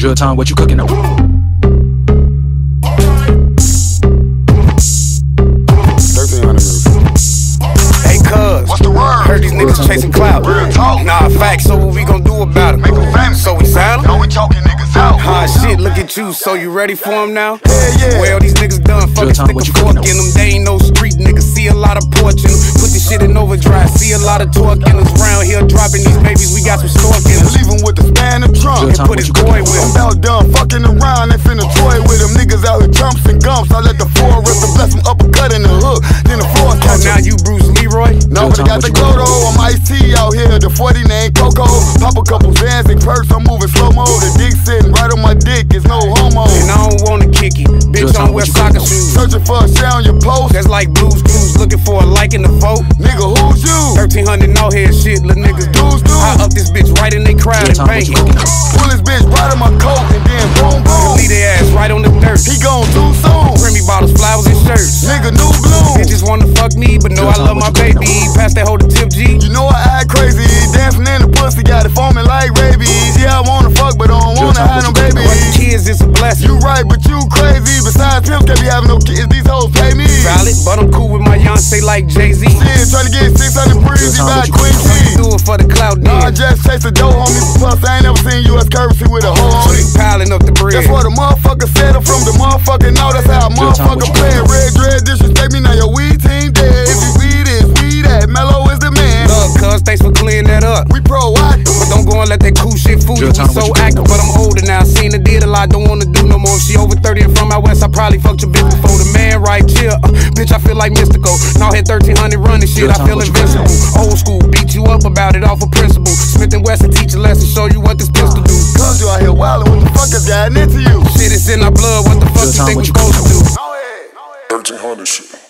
Drill time, what you cooking up? Hey cuz, What's the word? heard these niggas chasing clout. Real talk. Nah, facts, so what we gon' do about it? Make 'em famous. So we sign 'em? No, we talking niggas out. Shit, look at you, so you ready for 'em now? Yeah. Well, these niggas done fucking time, stick what a you fork cooking in them. They ain't no street niggas, see a lot of porch in them. Put this shit in overdrive, see a lot of torque in us. Round here dropping these babies, we got some stork in And us. leave him with the span and trunk. Drill And time, put what his you boy cooking with I'm him. about done fucking around, they finna toy with them. Niggas out here jumps and gumps. I let the forest and bless them uppercut in the hook. Then the floor Oh, catch now you Bruce Leroy? No, but I got the glow though. I'm Ice-T out here, the 40 name Coco. Pop a couple Zans and perks, I'm moving slow-mo. The dick sitting right on my dick, it's no homo. And I don't wanna kick it. Bitch, Drill time, I wear what you soccer cooking shoes. Searching for a share on your post. That's like Blues Clues, looking for a like in the vote. Nigga, who's you? 1300 no head shit, little niggas do. Dudes do. I up this bitch right in they crowd Drill and time, what bang you it. cooking up? Pull this bitch right on my coat and then boom, boom. Leave their ass right on the dirt. He gone too soon. Remy bottles, flowers, and shirts. Nigga, new bloom. Bitches wanna fuck me, but know I love my baby. Pass that hoe to Tip G. You know I act crazy. Dancing in the pussy, got it foaming like rabies. Yeah, I wanna fuck, but I don't wanna have no babies. But the kids, it's a blessing. You right, but you crazy. Besides pimps, can't be having no kids. These hoes pay me. Valid, but I'm cool with my Beyonce like Jay-Z. Shit, trying to get 600 breezy Drill time, by what you Queen cooking T. Do it for the clout, Nah, I then. just chase the dough, homie. Plus, I ain't never seen U.S. currency with a hoe on it. Piling up the bread. That's what a motherfucker said. I'm from the motherfucker know. That's how a Drill time, motherfucker what you play. cooking Red dread disrespect me, now your weed team dead. If you weed is weed at, Mellow is the man. Love, cuz, thanks for clearing that up. We proactive. But don't go and let that cool shit fool you. Drill We time, what so you cooking active, up? but I'm older now. Seen her did a lot, don't wanna do no more. If she over 30 and from out west, I probably fucked your bitch before the man right here. Bitch, I feel like mystical. Now hit 1300 running shit, Drill I time, feel what you invincible. Old school, beat you up about it off of principle. Smith and Wesson teach a lesson, show you what this pistol do. Cause you out here wildin', what the fuck has gotten into you? Shit is in our blood, what the fuck Drill you time, think what we you supposed to do? Go ahead. 1300 shit.